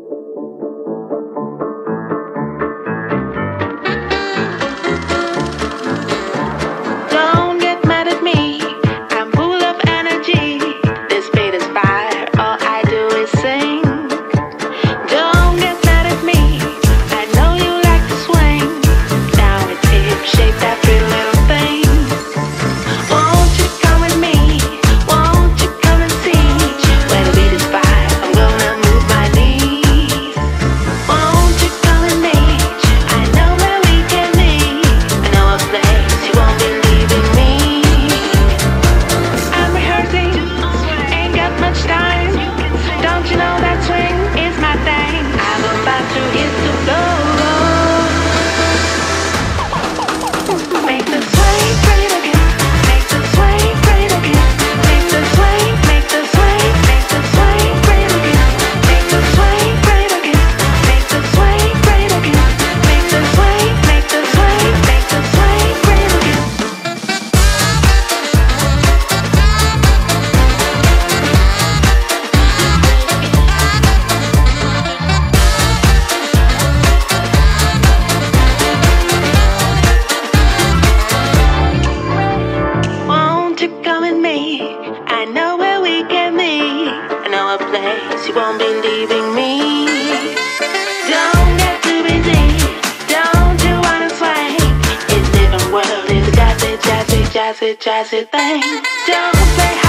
Don't get mad at me, I'm full of energy. This beat is fire, all I do is sing. Don't get mad at me, I know you like to swing. Now it's hip, shake that pretty little thing. Won't you come with me? Won't you come and see? When the beat is fire, I'm gonna move my knees. Won't you come with me? I know where we can meet. I know a place you won't be leaving me. I'm rehearsing, ain't got much time. Don't you know that swing is my thing? I'm about to hit the floor. Make the swing great again. Make the swing great again. Make the swing, make the swing, make the swing great again. Make the swing great again. Make the swing great again. Make the swing, make the swing, make the swing great again. Won't you come with me? I know where we can meet. I know a place you won't be leaving me. Don't get too busy. Don't you wanna sway? It's different world. It's a jazzy, jazzy, jazzy, jazzy thing. Don't play